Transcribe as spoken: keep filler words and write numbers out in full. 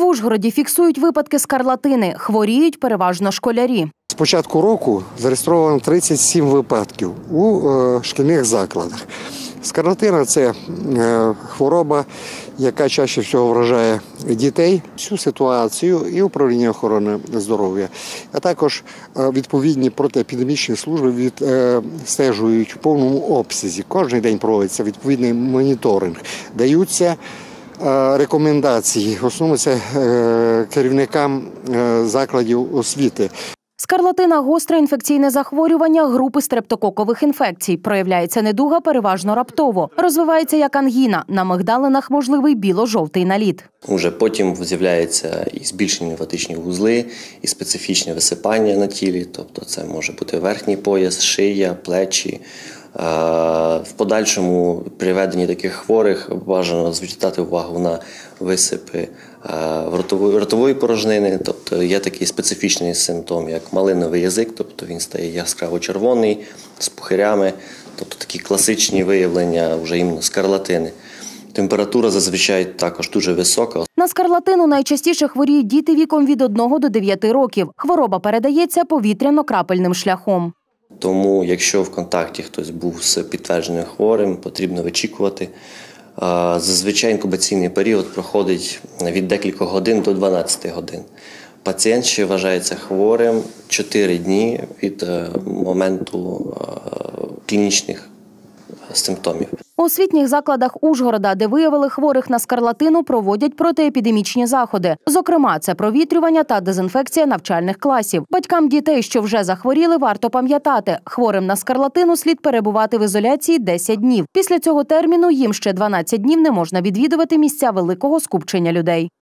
В Ужгороді фіксують випадки скарлатини. Хворіють переважно школярі. З початку року зареєстровано тридцять сім випадків у е, шкільних закладах. Скарлатина – це е, хвороба, яка чаще всього вражає дітей. Всю ситуацію і управління охорони здоров'я, а також е, відповідні протиепідемічні служби відстежують в повному обсязі. Кожен день проводиться відповідний моніторинг, даються рекомендації, в основному це керівникам закладів освіти. Скарлатина – гостре інфекційне захворювання групи стрептококових інфекцій. Проявляється недуга переважно раптово. Розвивається як ангіна. На мигдалинах можливий біло-жовтий наліт. Уже потім з'являються і збільшені лімфатичні вузли, і специфічне висипання на тілі. Тобто це може бути верхній пояс, шия, плечі. В подальшому при веденні таких хворих бажано звертати увагу на висипи ротової, ротової порожнини. Тобто є такий специфічний симптом, як малиновий язик, тобто він стає яскраво червоний, з пухирями, тобто такі класичні виявлення вже іменно скарлатини. Температура зазвичай також дуже висока. На скарлатину найчастіше хворіють діти віком від одного до дев'яти років. Хвороба передається повітряно-крапельним шляхом. Тому, якщо в контакті хтось був з підтвердженим хворим, потрібно вичікувати. Зазвичай інкубаційний період проходить від декількох годин до дванадцяти годин. Пацієнт ще вважається хворим чотири дні від моменту клінічних симптомів. У освітніх закладах Ужгорода, де виявили хворих на скарлатину, проводять протиепідемічні заходи. Зокрема, це провітрювання та дезінфекція навчальних класів. Батькам дітей, що вже захворіли, варто пам'ятати, хворим на скарлатину слід перебувати в ізоляції десять днів. Після цього терміну їм ще дванадцять днів не можна відвідувати місця великого скупчення людей.